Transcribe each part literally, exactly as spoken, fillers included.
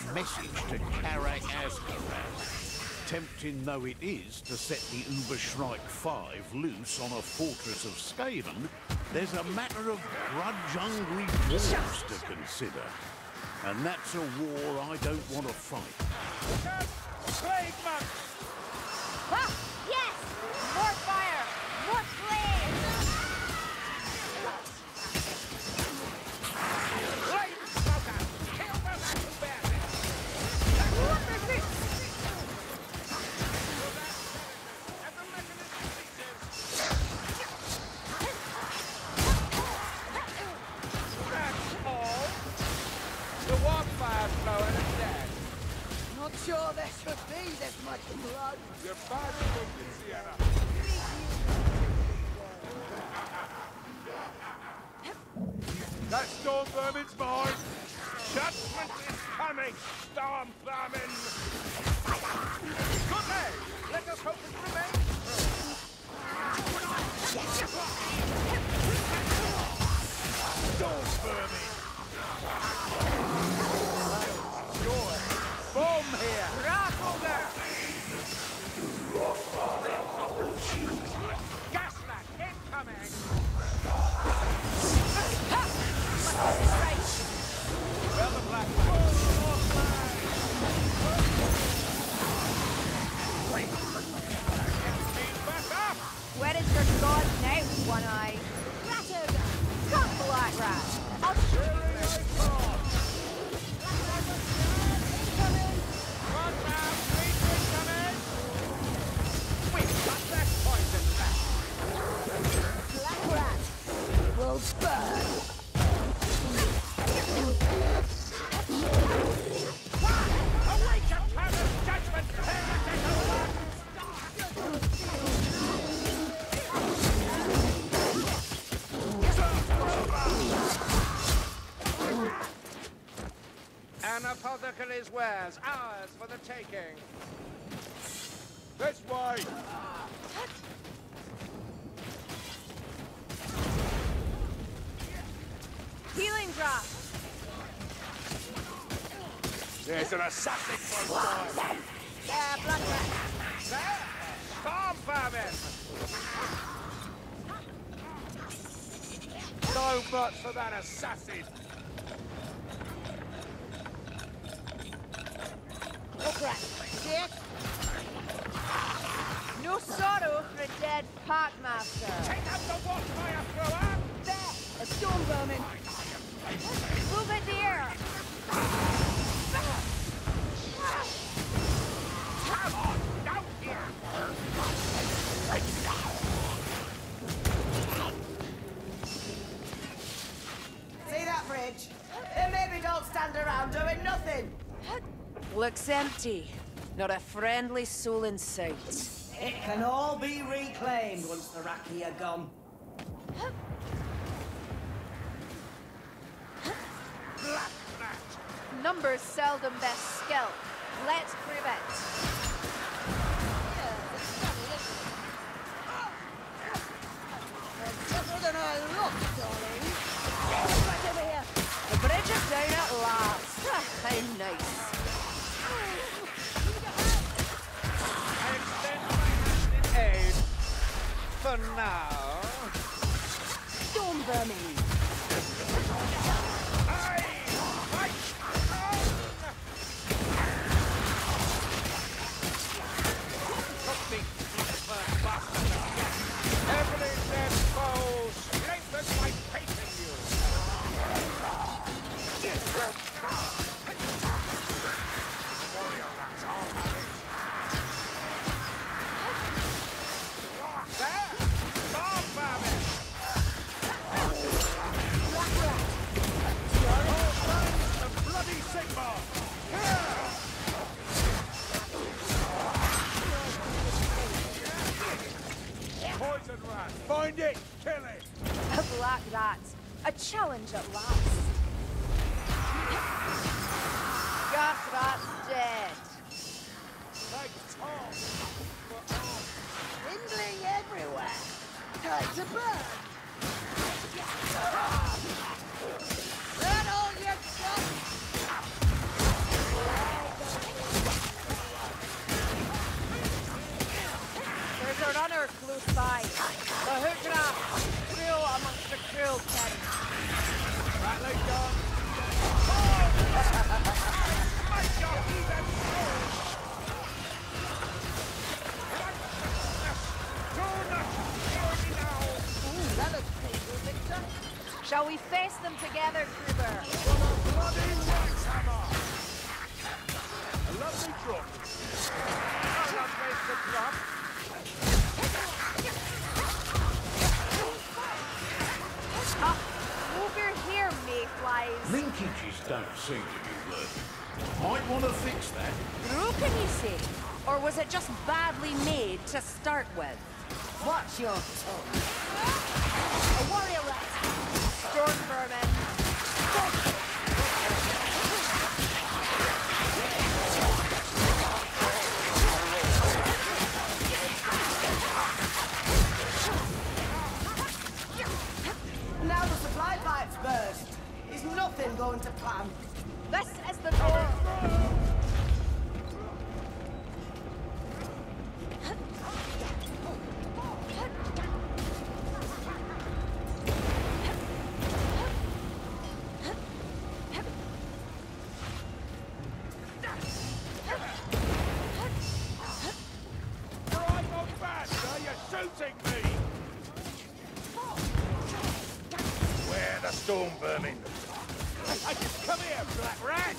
message to Karak Azkaban. Tempting though it is to set the Ubershrike Five loose on a fortress of Skaven, there's a matter of grudge-hungry wars to consider. And that's a war I don't want to fight. Plague monks! Ah, yes! More fire! More flames! Light smoker! Kill those who bear it! That's all. The wildfire's blowing us dead. Not sure there should be this much blood. You're bad looking, Sienna. That storm vermin's mine! Judgment is coming, storm vermin! Good day! Let us hope it remains true. Storm vermin! Joy! Bomb here! Raffle there! Gaslat incoming! Well, the black Where is your god now, One Eye? Rattled! Come, Black Rat! I'll shoot you! Run now, please, incoming! We've got that poison back! Black rat will burn. Await your time of judgment! An apothecary's wares, ours for the taking. This way! Healing drop! There's an assassin close by. Yeah, Black Rat! There! Storm vermin! So much for that assassin! Black rat. Dead. No sorrow for a dead parkmaster! Take out the wildfire thrower! There. A storm vermin. Move it there! Come on, down here! See that bridge? Then maybe don't stand around doing nothing. Looks empty. Not a friendly soul in sight. It can all be reclaimed once the Raki are gone. Black rat! Numbers seldom best skill. Let's prove it. Tougher than I look, darling. Right over here. The bridge is down at last. How nice. I extend my hand in aid. For now. Storm vermin. Aye! Fight on! Took me, first bastard. Every dead foe strengthens my faith in you. Warrior rats all have it. There! Storm vermin! All signs of bloody Sigmar! Poison rat! Find it! Kill it! A black rat. A challenge at last. Gas rat's dead. Like Tom! For all. Kindling everywhere. Time to burn. Burn all you got. want to fix that? Broken, you say? Or was it just badly made to start with? Watch your tongue. A warrior rat! Storm vermin! Now the supply pipe's burst. Is nothing going to plan? This is the door! Right on bad, sir. You're shooting me. Where the storm vermin? Hey, hey, come here, black rat.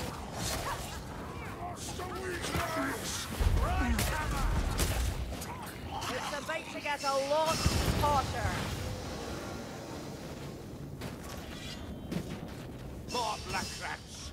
Right, hammer. It's about to get a lot hotter. More black rats.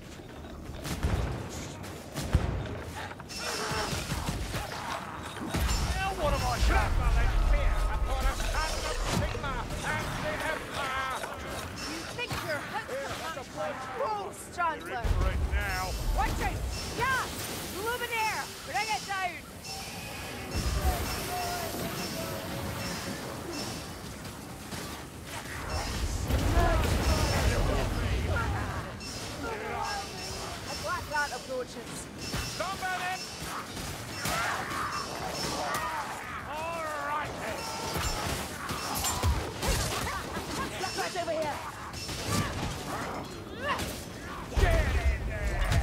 Now what am I traveling here upon a son of Sigma and the Empire? You think you're hooked Here, to that's a match my bloke. bull, You're Strangler? in for it now. Watch out! Yeah! Luminaire! Bring it down! A black rat approaches. Stop at it! All right, then. Black rat's over here! Get in there!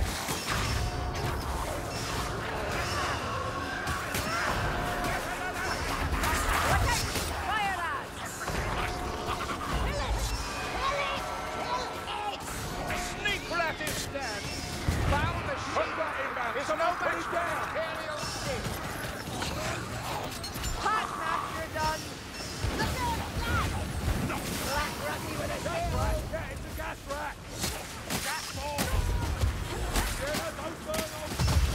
Watch out! Fire rats! Sneak rat is dead. Found the sugar inbound. It's an open down. Imperial stick. Hot master done! Black ratty with a tail! Yeah, it's a gas rat. Gas ball. Yeah, don't burn off.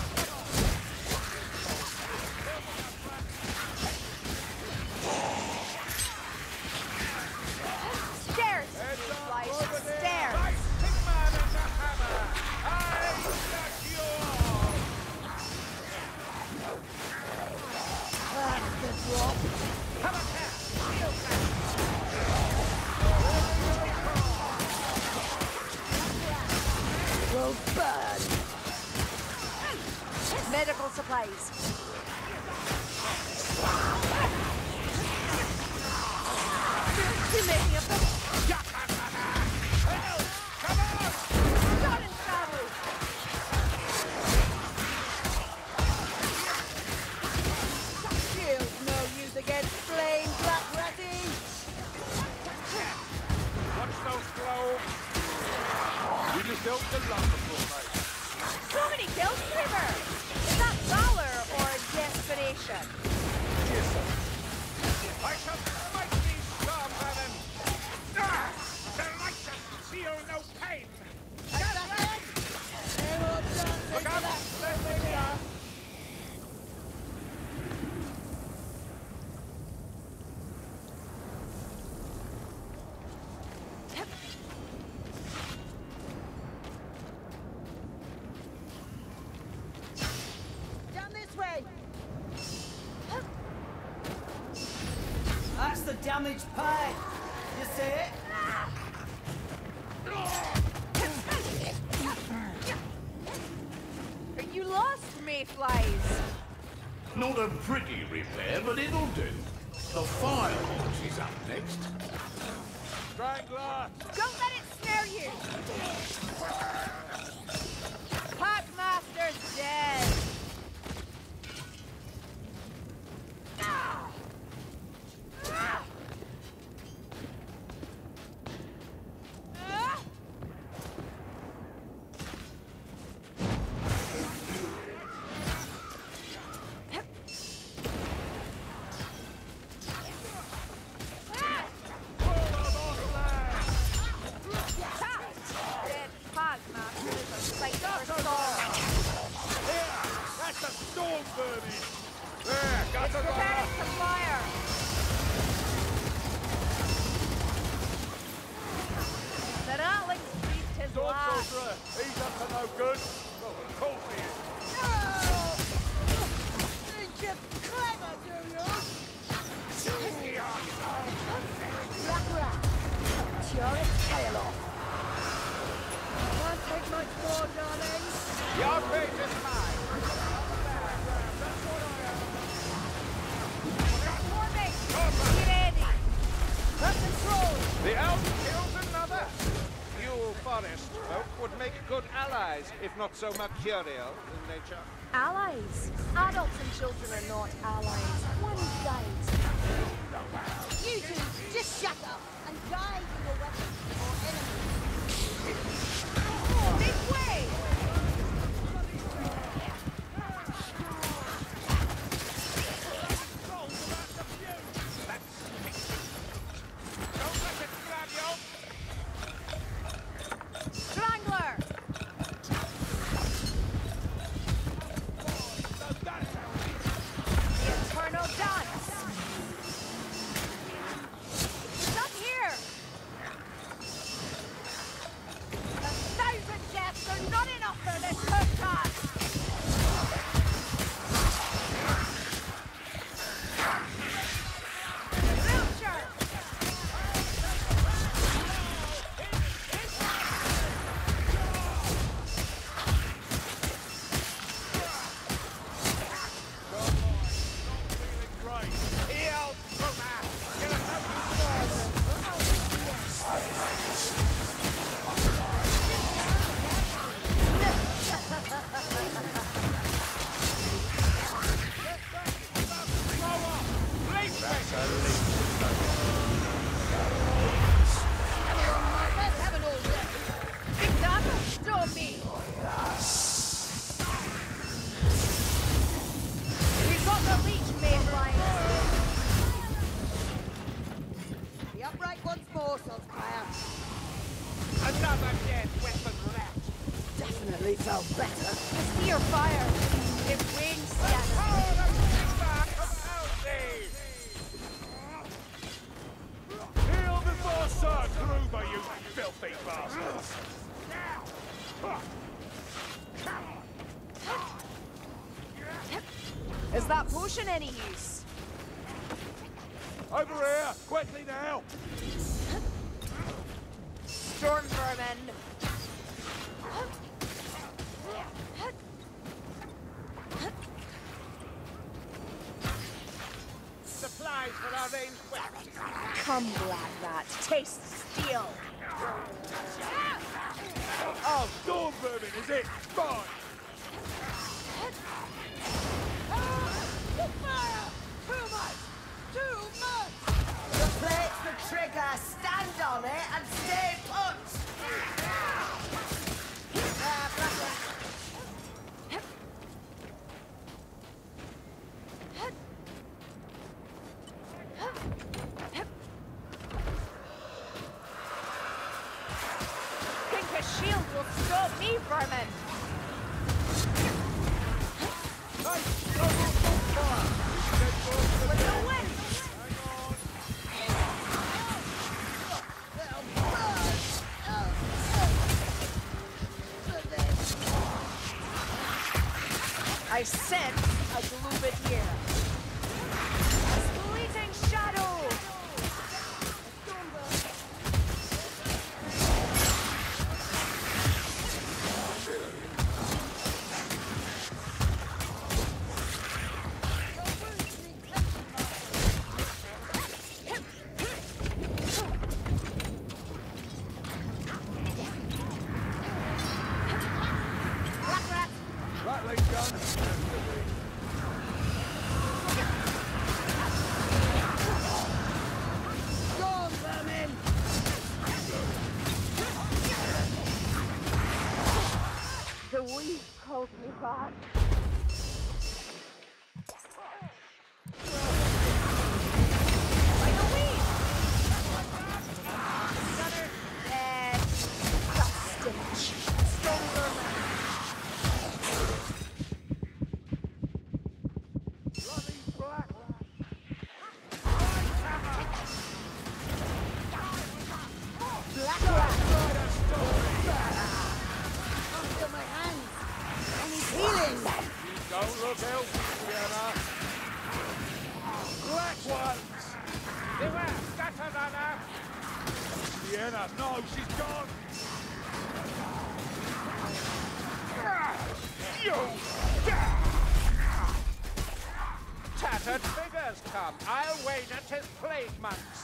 Stairs! Heads up, Flies. over there. Stairs! Right, big man and the hammer. I got you all. That's the drop. Have a cat. Shield cat. Will burn. Medical supplies. Too many of them. Help! Come on! Shot and travel. Shield no use against flame, black ratty. Watch those globes. You just helped the lumber for mate. So many kills, River. Is that valor or desperation? I shall smite these storm vermin. Ah! Delicious! Feel no pain. Look out! There they are. Down this way. That's the damaged pipe. You see it? You lost, mayflies. Not a pretty repair, but it'll do. The fire horse is up next. Strangler! Don't let it snare you. Packmaster's dead. Ah! Ah! Ah! Dead Pugmaster. Storm vermin! There, got It's the preparing some fire. The Ratling breathed his Sword last. sorcerer! He's up to no good! Well, of course he is! Think you're clever, do you? Black rat. Tear its tail off. Can't take much more, darling. Your fate is mine! Forming. Be ready. Have control. The elf kills another! You forest folk would make good allies, if not so mercurial in nature. Allies. Adults and children are not allies. One guide. You two, just shut up and die for your weapons or enemies. Make way. Don't let it grab you! Strangler. The Eternal Dance. It's up here. A thousand deaths are not enough for this first task. Vulture. Great! Heal, Puma! Get us out of Let's have an all day. Big Dapper, stop me. We've got the leech, Mayflies. Be upright once more, Saltfire. another dead weapon rat! Definitely felt better. I see your fire. It wanes, Scanner. Oh, the feedback of Elsie! Heal before Sir Gruber, you filthy bastards! Is that potion any use? Over here! Quickly now! Storm vermin. Supplies for our ranged weapons! Come, Black Rat. Taste steel. Oh, storm vermin, is it? Fine! Fire! Too much! Too much! The plate's the trigger. Stand on it and stay put! There, Black Rat. Think a shield will stop me, vermin. Nice! Go, go, go, fire! Dead birds for With the the wind. I sense a Glubid here. Fleeting shadow. Black Rat. Rattling gun! Storm vermin! The weed calls me back. By the weed! Another dead dust stench. Storm vermin. Don't look healthy, Sienna. Black ones! Beware! That's another! Sienna, no, she's gone! Tattered figures come. I'll wager 'tis plague monks.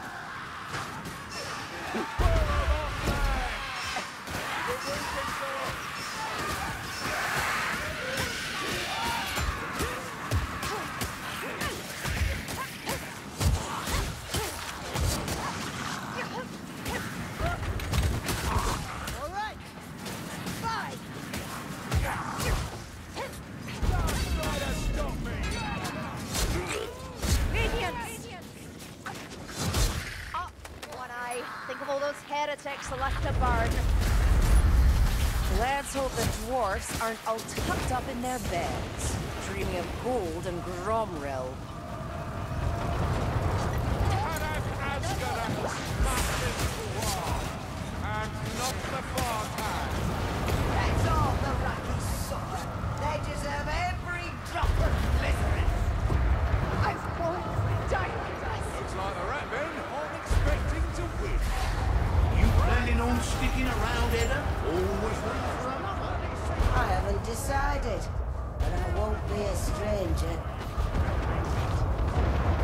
Heretics left to burn. Let's hope the dwarfs aren't all tucked up in their beds, dreaming of gold and Gromrill. And not the forecast. That's all the lucky supper. They deserve every drop of misery. I've won diamonds. Looks like the rat men aren't expecting to win. You planning on sticking around, Edda? Always waiting for another? I haven't decided, but I won't be a stranger.